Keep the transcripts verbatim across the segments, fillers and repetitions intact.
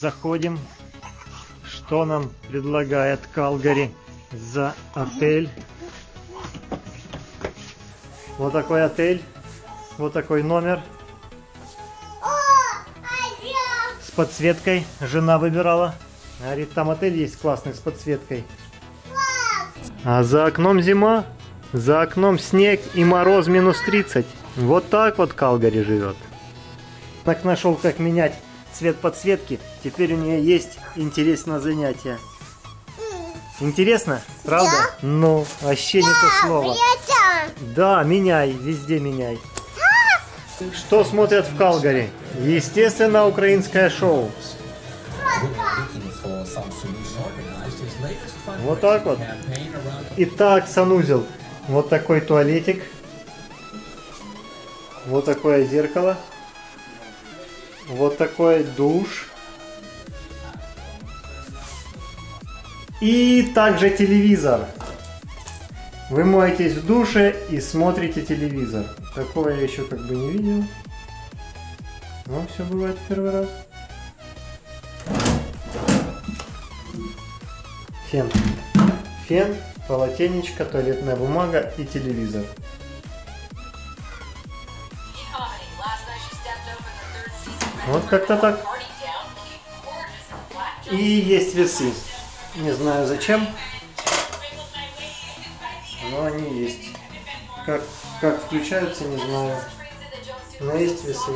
Заходим. Что нам предлагает Калгари за отель? Вот такой отель. Вот такой номер. С подсветкой. Жена выбирала. Говорит, там отель есть классный с подсветкой. А за окном зима. За окном снег и мороз минус тридцать. Вот так вот Калгари живет. Так нашел, как менять цвет подсветки. Теперь у нее есть интересное занятие. Интересно? Правда? Да. Ну, вообще да, не то слово. Да, меняй, везде меняй. Что смотрят в Калгари? Естественно, украинское шоу. Вот так вот. Итак, санузел. Вот такой туалетик. Вот такое зеркало. Вот такой душ. И также телевизор. Вы моетесь в душе и смотрите телевизор. Такого я еще как бы не видел. Но все бывает в первый раз. Фен. Фен, полотенечко, туалетная бумага и телевизор. Вот как-то так. И есть весы. Не знаю зачем, но они есть. Как, как включаются, не знаю. Но есть весы.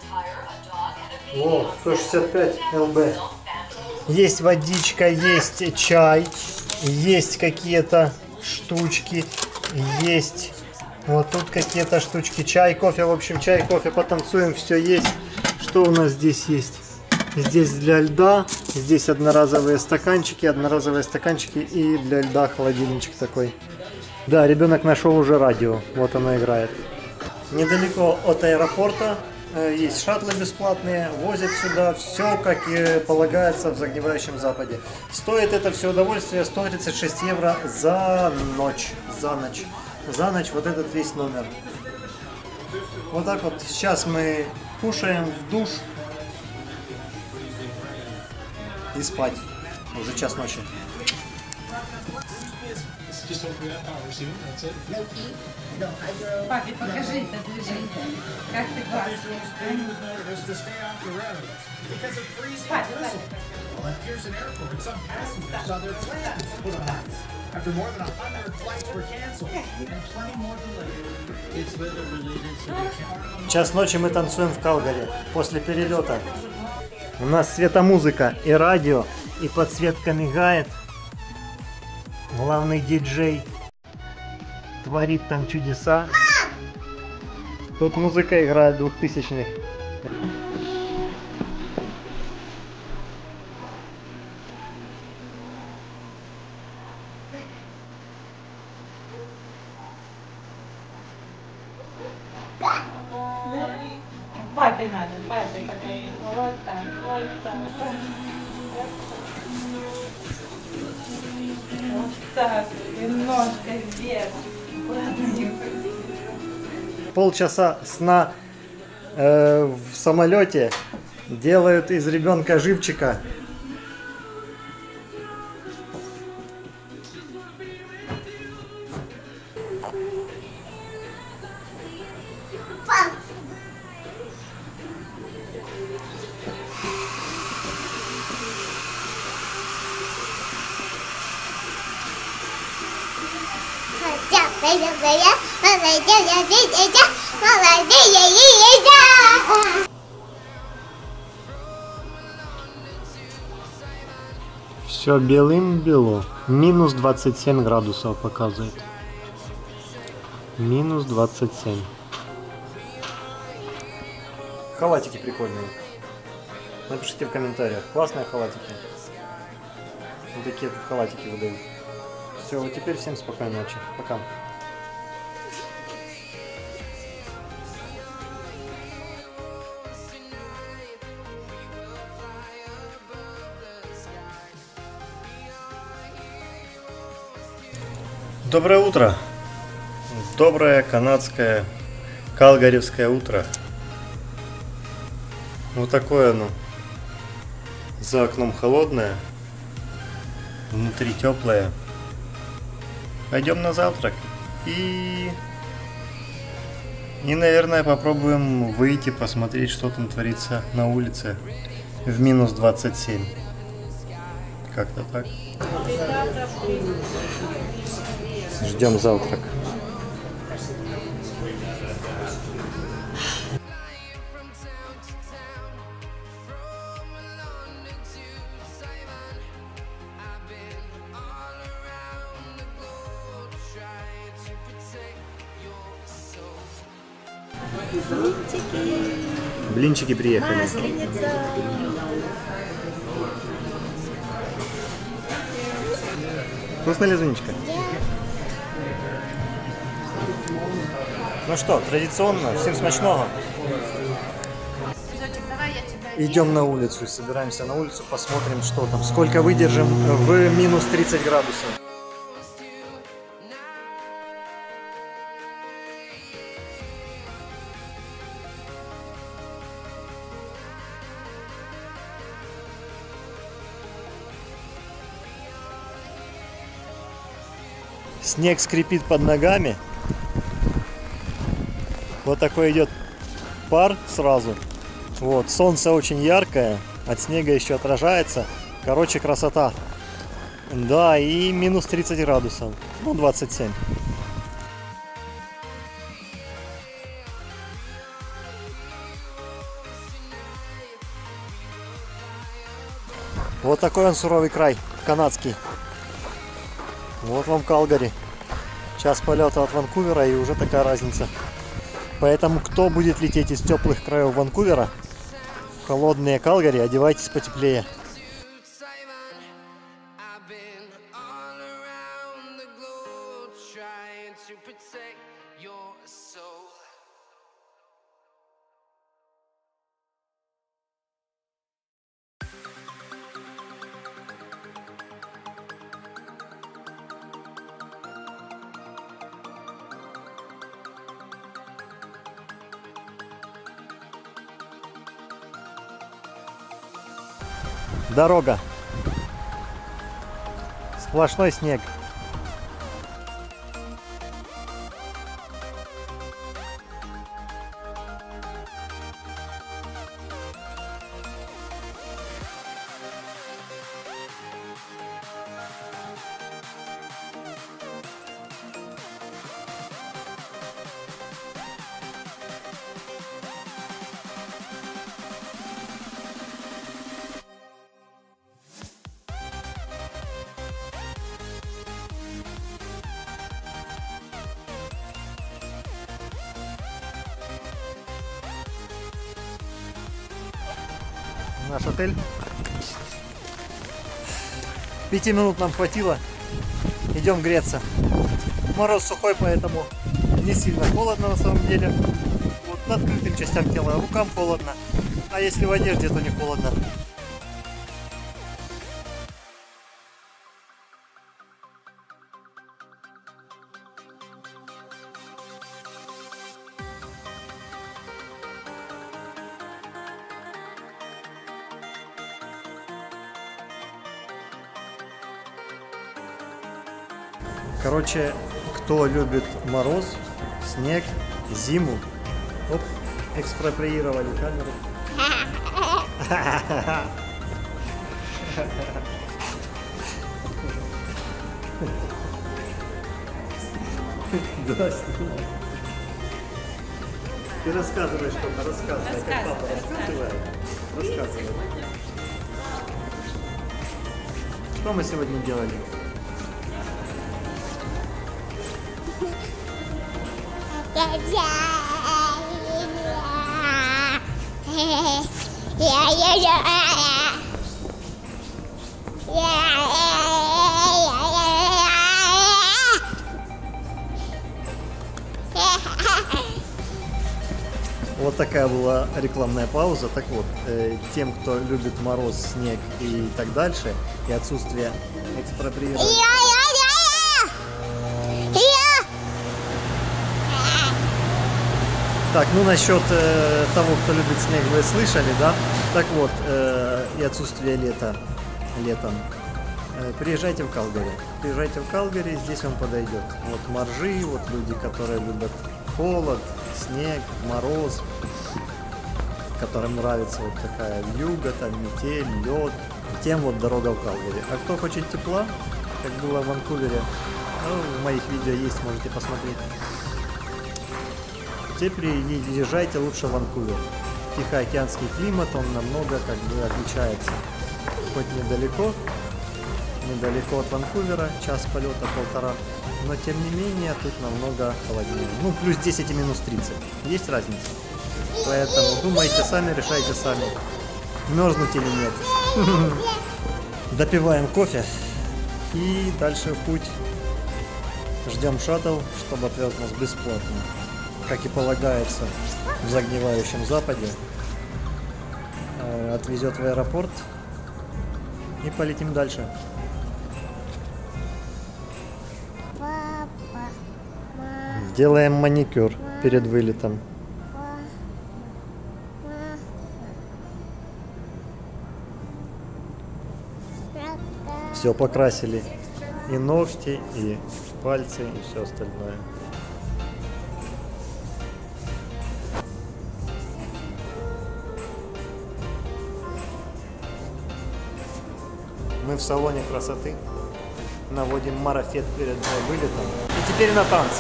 О, сто шестьдесят пять эл бэ. Есть водичка, есть чай, есть какие-то штучки, есть вот тут какие-то штучки. Чай, кофе, в общем, чай, кофе, потанцуем, все есть. Что у нас здесь есть? Здесь для льда, здесь одноразовые стаканчики, одноразовые стаканчики и для льда холодильничек такой. Да, ребенок нашел уже радио, вот оно играет. Недалеко от аэропорта есть шаттлы бесплатные, возят сюда все, как и полагается в загнивающем Западе. Стоит это все удовольствие сто тридцать шесть евро за ночь, за ночь, за ночь вот этот весь номер. Вот так вот, сейчас мы кушаем, в душ и спать. Уже час ночи. Папе, покажи это движение. Как ты классно. Папе, Час ночи мы танцуем в Калгари после перелета. У нас светомузыка и радио, и подсветка мигает. Главный диджей творит там чудеса. Тут музыка играет двухтысячных. Папе надо, папе. Вот так, вот так. Вот так, немножко вверх. Полчаса сна э, в самолете делают из ребенка живчика. Все белым-бело. Минус двадцать семь градусов показывает. Минус двадцать семь. Халатики прикольные. Напишите в комментариях. Классные халатики. Вот такие тут халатики выдают. Все, вот теперь всем спокойной ночи. Пока. Доброе утро. Доброе канадское калгариевское утро. Вот такое оно. За окном холодное, внутри теплое. Пойдем на завтрак и... И, наверное, попробуем выйти, посмотреть, что там творится на улице в минус двадцать семь. Как-то так. Ждем завтрак. Блинчики. Блинчики приехали. Масленица. Вкусно ли, Зунечка? Ну что, традиционно, всем смачного. Идем на улицу, собираемся на улицу, посмотрим, что там, сколько выдержим в минус тридцать градусов. Снег скрипит под ногами. Вот такой идет пар сразу. Вот, солнце очень яркое, от снега еще отражается. Короче, красота. Да, и минус тридцать градусов. Ну, двадцать семь. Вот такой он суровый край, канадский. Вот вам Калгари. Час полета от Ванкувера, и уже такая разница. Поэтому, кто будет лететь из теплых краев Ванкувера в холодные Калгари, одевайтесь потеплее. Дорога. Сплошной снег. Наш отель. Пяти минут нам хватило. Идем греться. Мороз сухой, поэтому не сильно холодно на самом деле. Вот на открытым частям тела рукам холодно. А если в одежде, то не холодно. Короче, кто любит мороз, снег, зиму, оп, экспроприировали камеру. Да, ты рассказывай что-то, рассказывай, как папа рассказывает. Рассказывай. Что мы сегодня делали? Вот такая была рекламная пауза. Так вот, э, тем, кто любит мороз, снег и так дальше, и отсутствие экспроприирования. Так, ну насчет э, того, кто любит снег, вы слышали, да? Так вот, э, и отсутствие лета летом, приезжайте в Калгари. Приезжайте в Калгари, здесь вам подойдет. Вот моржи, вот люди, которые любят холод, снег, мороз, которым нравится вот такая вьюга, там метель, лед. Тем вот дорога в Калгари. А кто хочет тепла, как было в Ванкувере, ну, в моих видео есть, можете посмотреть. Те приезжайте лучше в Ванкувер. Тихоокеанский климат, он намного как бы отличается. Хоть недалеко, недалеко от Ванкувера, час полета, полтора, но тем не менее тут намного холоднее. Ну, плюс десять и минус тридцать. Есть разница. Поэтому думайте сами, решайте сами, мерзнуть или нет. Допиваем кофе и дальше в путь. Ждем шаттл, чтобы отвез нас бесплатно, как и полагается в загнивающем Западе. Отвезет в аэропорт и полетим дальше. Папа, мама, Делаем маникюр перед вылетом. Все покрасили, и ногти, и пальцы, и все остальное. Мы в салоне красоты наводим марафет перед вылетом. И теперь на танцы.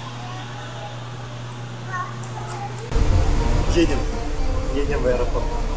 Едем. Едем в аэропорт.